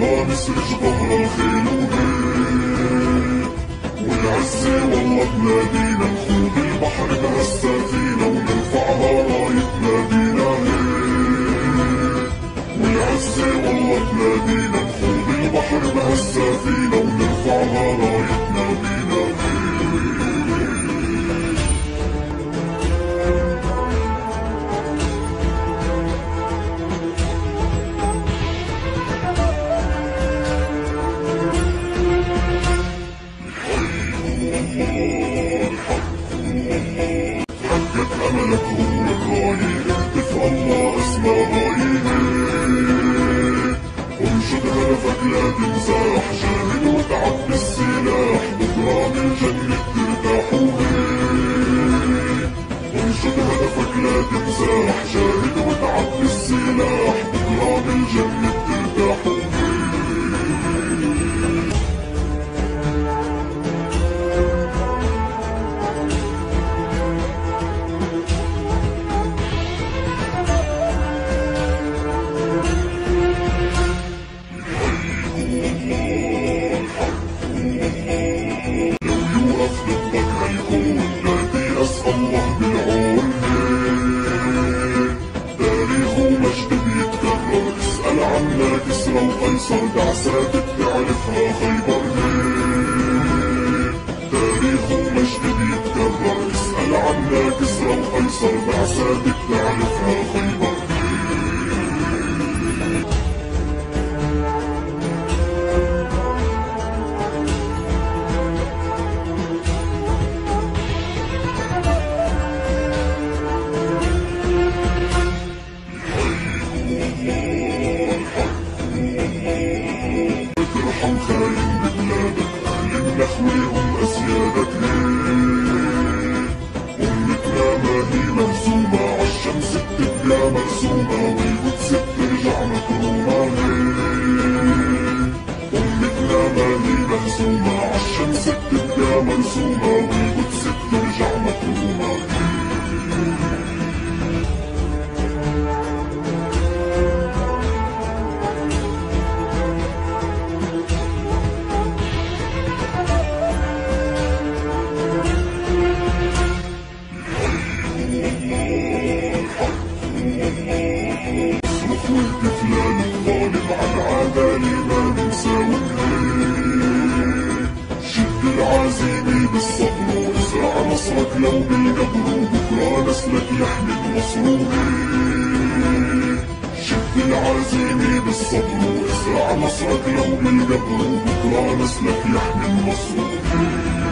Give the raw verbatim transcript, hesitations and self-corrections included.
ما نسرج ظهر الخيل وهيك، والعزة والله بنادينا نخوض البحر بهالسفينة ونرفعها راية نادينا هيك، والعزة والله بنادينا نخوض البحر بهالسفينة ونرفعها راية نادينا هيك. حقق أملك هو الراية، اهتف الله اسمه راية، انشد هدفك لا تنزاح، جاهد واتعب بالسلاح، بكرة من الجنة ترتاح وهيك، انشد هدفك لا تنزاح، جاهد واتعب بالسلاح، بكرة من الجنة ترتاح وهيك. الله بالعون هيك، تاريخ ومجد بيتكرر، اسأل عنا كسرى وقيصر، بعثات بتعرفها خيبر هيك، تاريخ ومجد بيتكرر، اسأل عنا كسرى وقيصر، بعثات بتعرفها خيبر هيك. ارحم خاين ببلادك، أهل النخوة هم أسيادك هيك، أمتنا ما هي مهزومة، عالشمس بتبقى مرسومة، والقدس بترجع مكرومة هيك، أمتنا ما هي مهزومة، عالشمس بتبقى مرسومة، والقدس بترجع مكرومة هيك. اصرخ واهتف للظالم عالعدالة ما ننسى ونهيك، شد العزيمة بالصبر وازرع نصرك لو بالقبر، وبكرة نسلك يحمي النصر وهيك، شد العزيمة بالصبر وازرع نصرك لو بالقبر، وبكرة نسلك يحمي النصر وهيك.